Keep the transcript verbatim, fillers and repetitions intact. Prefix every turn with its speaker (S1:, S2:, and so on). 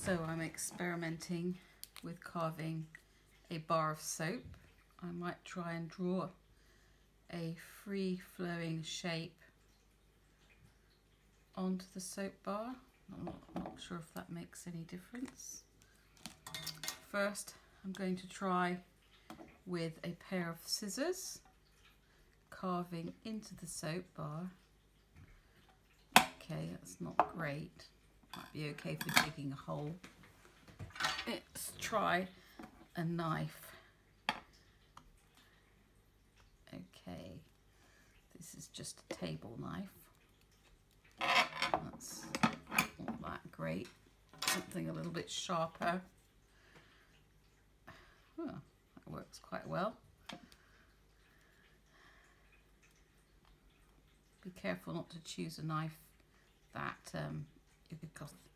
S1: So I'm experimenting with carving a bar of soap. I might try and draw a free-flowing shape onto the soap bar. I'm not, I'm not sure if that makes any difference. First, I'm going to try with a pair of scissors, carving into the soap bar. Okay, that's not great. Might be okay for digging a hole. Let's try a knife. Okay, this is just a table knife. That's not that great. Something a little bit sharper. Oh, that works quite well. Be careful not to choose a knife that um, you could